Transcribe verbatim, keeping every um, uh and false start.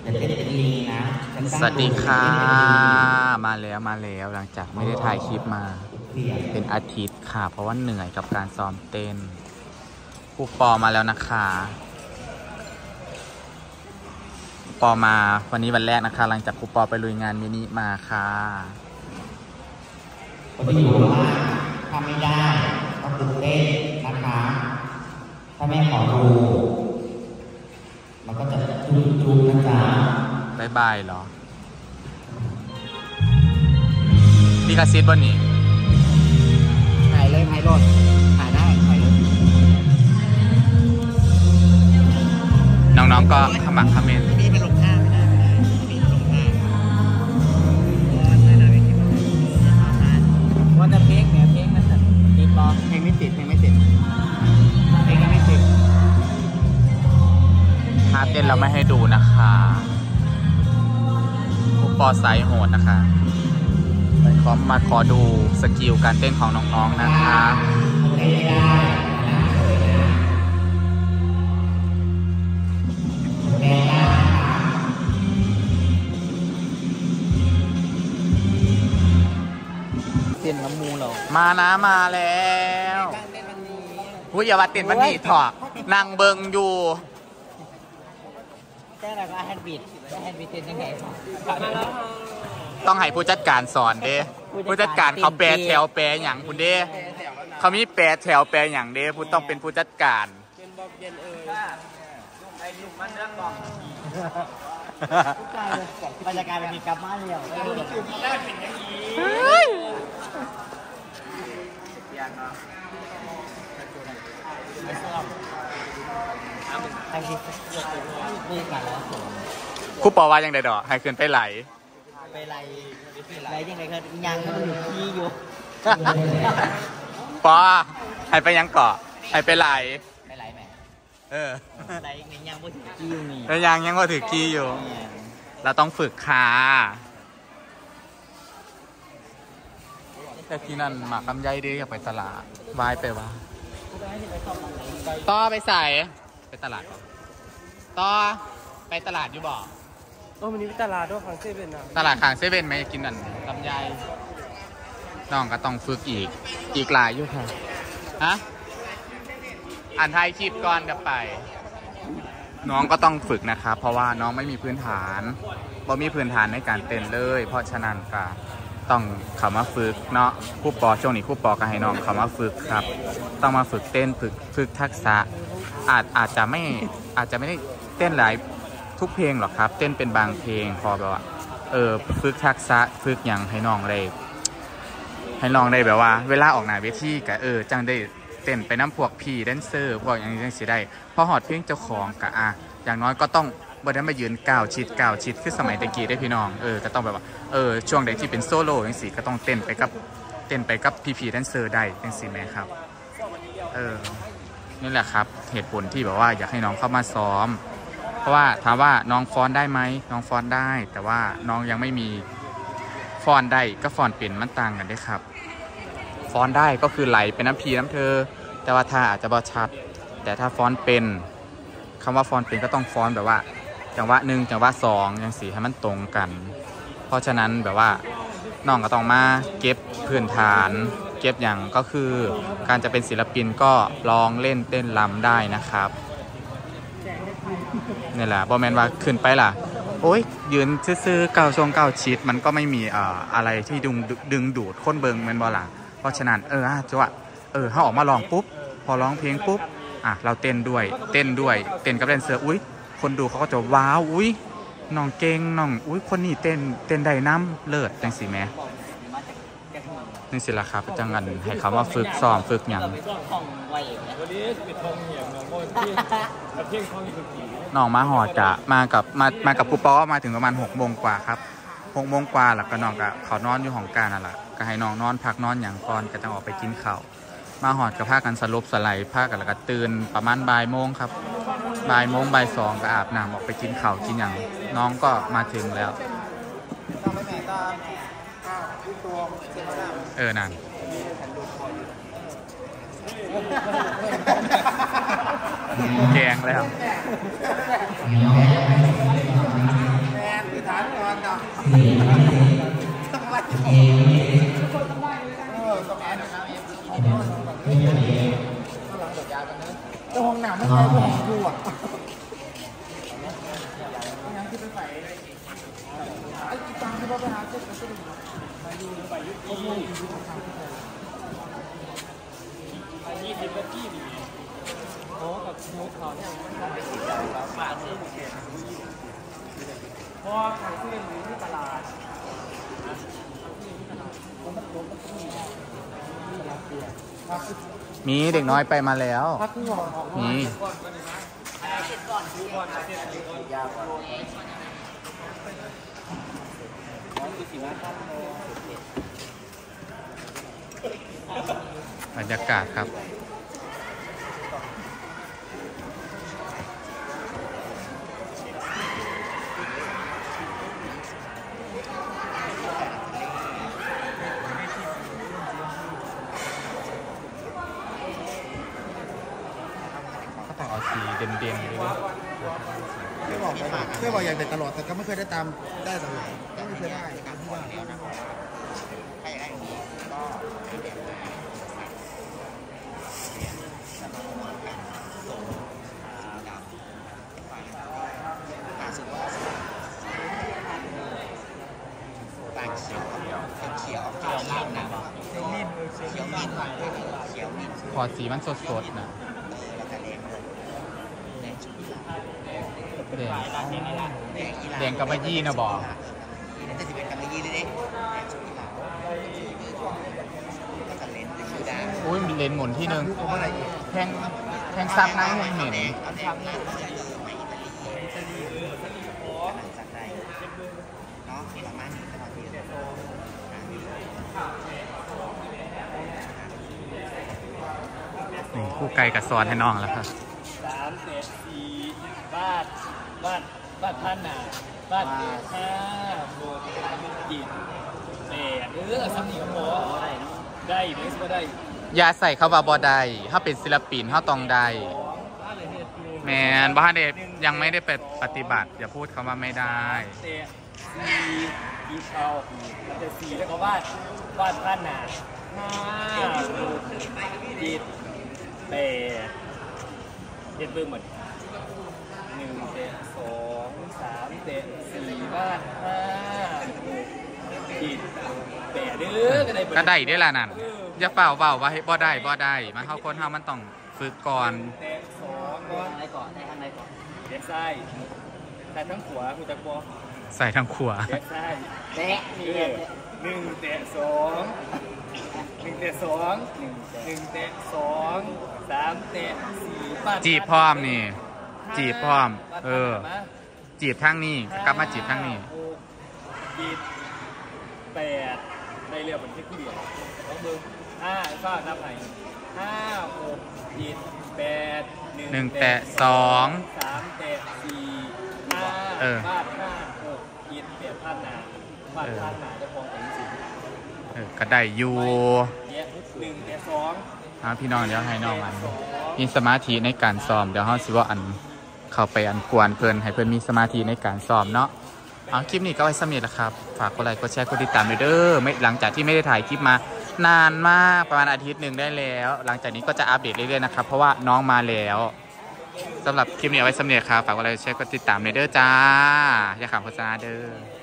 สวัสดีค่ะมาแล้วมาแล้วหลังจากไม่ได้ถ่ายคลิปมาเป็นอาทิตย์ค่ะเพราะว่าเหนื่อยกับการซ้อมเต้นครูปอมาแล้วนะคะครูปอมาวันนี้วันแรกนะคะหลังจากครูปอไปลุยงานมินิมาค่ะผมจะอยู่ว่าทำไม่ได้ก็ตื่นเต้นนะคะถ้าแม่ขอดูมันก็จะจุ๊บจุ๊บนะจ๊ะบายบายเหรอพี่คาซิดบนนี้ถ่ายเลยถ่ายรถถ่ายได้ถ่ายเลยน้องๆก็ขมักขม้นพี่เป็นลงท่าไม่ได้ไม่ได้พี่ลงท่าวันจะเพลงเนี่ยเพลงมันจะติดบอเพลงไม่ติดเพลงไม่ติดเพลงไม่ติดท่าเต้นเราไม่ให้ดูนะคะครูปอไซส์โหดนะคะไปขอมาขอดูสกิลการเต้นของน้องๆนะคะเต้นน้ำมูเหรอมานะมาแล้วผู้ยาวัดเต้นมันนี่ถอดนั่งเบิงอยู่แต่เราก็แฮนด์บีทแฮนด์บีทเต้นยังไงต้องให้ผู้จัดการสอนเด้ผู้จัดการเขาแปลแถวแปลอย่างคุณเด้เขามีแปลแถวแปลอย่างเด้ผู้ต้องเป็นผู้จัดการเป็นบอกเย็นเอ่ยไอ้ลูกมันเรื่องบอกบรรยากาศมันมีกลับมาเรียวจุ่มได้เป็นอย่างนี้ครูปอว่ายังไงดอกให้คืนไปไหลไปไหลไหลยังไงครับยังมันอยู่ที่อยู่ปอให้ไปยังเกาะให้ไปไหลไปไหลไหมเออไหลยังไม่ถึงกี้อยู่นี่แล้วยังยังว่าถือกี้อยู่เราต้องฝึกขาแต่ที่นั่นหมากลำไยดีอยากไปตลาดวายไปวะต่อไปใส่ไปตลาดต่อไปตลาดอยู่บ่โอ้วันนี้ไปตลาดด้วยของเซเว่นนะตลาดขางเซเว่นไหมกินนั่นลำไยน้องก็ต้องฝึกอีกอีกหลายอยู่ค่ะฮะอ่านไทยคลิปก่อนกับไปน้องก็ต้องฝึกนะครับเพราะว่าน้องไม่มีพื้นฐานบ่มีพื้นฐานในการเต้นเลยเพราะฉะนั้นก็ต้องเข้ามาฝึกเนาะครูปอช่วงนี้ครูปอก็ให้น้องเข้ามาฝึกครับต้องมาฝึกเต้นฝึกฝึกทักษะอาจอาจจะไม่อาจจะไม่ได้เต้นหลายทุกเพลงหรอกครับเต้นเป็นบางเพลงพอแบบว่าเออฝึกทักษะฝึกอย่างให้น้องได้ให้น้องได้แบบว่าเวลาออกหน้าเวทีก็เออจังได้เต้นไปน้ำพวกพี่แดนเซอร์พวกอย่างนี้จังสิได้พอหอดเพลงเจ้าของกะอ่ะอย่างน้อยก็ต้องบนนั้นมายืนก้าวชิดก้าวชิดคือสมัยตะกี้ได้พี่น้องเออก็ต้องแบบว่าเออช่วงใดที่เป็นโซโล่จังสิก็ต้องเต้นไปกับเต้นไปกับพี่พี่แดนเซอร์ได้จังสิแม่ครับเออนี่แหละครับเหตุผลที่แบบว่าอยากให้น้องเข้ามาซ้อมเพราะว่าถามว่าน้องฟ้อนได้ไหมน้องฟ้อนได้แต่ว่าน้องยังไม่มีฟ้อนได้ก็ฟ้อนเป็นมันต่างกันได้ครับฟ้อนได้ก็คือไหลเป็นน้ำพีน้ำเธอแต่ว่าถ้าอาจจะบอชัดแต่ถ้าฟ้อนเป็นคำว่าฟ้อนเป็นก็ต้องฟ้อนแบบว่าจังหวะหนึ่งจังหวะสองอย่างสี่ให้มันตรงกันเพราะฉะนั้นแบบว่าน้องก็ต้องมาเก็บพื้นฐานเก็บอย่างก็คือการจะเป็นศิลปินก็ลองเล่นเต้นรำได้นะครับนี่แหละบอแมนว่าขึ้นไปล่ะโอ้ยยืนซื่อๆเก่าชงเก่าชิดมันก็ไม่มีอ่าอะไรที่ดึงดึงดูดคนเบิงแมนบอล่ะเพราะฉะนั้นเออจังหวะเออเขาออกมาลองปุ๊บพอร้องเพลงปุ๊บอ่ะเราเต้นด้วยเต้นด้วยเต้นกับแดนเซอร์อุ้ยคนดูเขาก็จะว้าวอุ้ยน้องเก่งน้องอุ้ยคนนี้เต้นเต้นได้น้ำเลิศจังสิแม่นี่สิละครับจังงันให้เขามาฝึกซ้อมฝึกอย่างน้องมาหอดกะมากับมามากับครูปอมาถึงประมาณหกโมงกว่าครับหกโมงกว่าหลักก็น้องกะเขานอนอยู่ห้องการนั่นแหละก็ให้น้องนอนพักนอนอย่างก่อนก็จะออกไปกินข้าวมาหอดกับผ้ากันสลบสไลด์ผ้ากันแล้วก็ตื่นประมาณบ่ายโมงครับบ่ายโมงบ่ายสองก็อาบน้ำออกไปกินข้าวกินอย่างน้องก็มาถึงแล้วเออนั่นแกงแล้วสี่ไม่ได้เอไม่ได้ไม่ได้เอเจ้าห้องน้ำไม่ใช่ห้องครัวยังที่ไปใส่ไอ้ตังที่เราไปหาเจ็ดก็ต้องมาดูไปยุคนี้ยี่สิบนาทีนี่โอ้กับมุกเขาเนี่ยมันไปติดใจแล้วมาซื้อหมูเค็มพอขายที่อยู่ที่ตลาดนะที่ตลาดมันมันมันมีตลาดเปียกมีเด็กน้อยไปมาแล้วมีบรรยากาศครับเอาสีเด่นๆเลยไม่บอกไม่บอกอย่างแต่ตลอดแต่ก็ไม่เคยได้ตามได้ตลอดก็ไม่เคยได้ตามที่ว่าแล้วนะใครได้อย่างนี้ก็เด็กหาสุดว่าตาเขียวเขียวเขียวมิ้นนะเขียวมิ้นเขียวมิ้นเขียวมิ้นพอสีมันสดๆนะแดงแดงกับมะยี่นะบอกจะสิเป็นกับมะยี่เลยเด้อุ้ยมีเลนหมุนที่หนึ่งแทงแทงซับน้ำแทงเหม็นนี่คู่ไก่กับซอนให้น้องแล้วครับสามเศษสี่บ้านบ้านบ้านท่านน่ะบ้านห้าโบกจีนแปดเออสำนีของหมอได้เนสก็ได้ยาใส่เข้ามาบอได้ถ้าเป็นศิลปินเขาต้องได้แมนบ้านเด็กยังไม่ได้ไปปฏิบัติอย่าพูดคำว่าไม่ได้เตะสี่อีเช่าแต่สี่แล้วก็บ้านบ้านท่านน่ะห้าโบกจีนแปดเจ็ดเบื้องหมดหนึ่งเตะสองสามเตะสี่บ้านห้าหกเจ็ดแปดเด้อก็ได้ได้ละนั่นอย่าเป่าเป่าว่าให้บ่ได้บ่ได้มาเข้าคนเฮามันต้องฝึกก่อนเตะสองก่อนอะไรก่อนได้ข้างในก่อนเตะซ้ายใส่ทั้งขวาคุณตะกอใส่ทั้งขวาเตะซ้ายเตะหนึ่งเตะสองหนึ่งเตะสองหนึ่งหนึ่งเตะสองสามเตะสี่จีบพร้อมนี่จีบพร้อมเออจีบทั้งนี้กลับมาจีบทั้งนี้จีบแปดในเรือเหมือนที่คู่เดียวต้องมือห้าฝ้านับไหนห้าหกจีบแปดหนึ่งเตะสองสามเตะสี่ห้าบ้านห้าหกจีบแปดพันหนาบ้านพันหนาจะพอถึงสิบเออก็ได้อยู่หนึ่งเตะสองพี่น้องเดี๋ยวให้น้องอันมีสมาธิในการซ้อมเดี๋ยวเขาสิว่าอันเข้าไปอันกวนเพิ่นให้เพิ่นมีสมาธิในการซ้อมเนาะเอาคลิปนี้ก็ไว้สำเร็จแล้วครับฝากกดไลค์กดแชร์กดติดตามด้วยเด้อไม่หลังจากที่ไม่ได้ถ่ายคลิปมานานมากประมาณอาทิตย์หนึ่งได้แล้วหลังจากนี้ก็จะอัปเดตเรื่อยๆนะครับเพราะว่าน้องมาแล้วสำหรับคลิปนี้เอาไว้สำเร็จครับฝากกดไลค์กดแชร์กดติดตามด้วยเด้อจ้าอย่าขาดโฆษณาเด้อ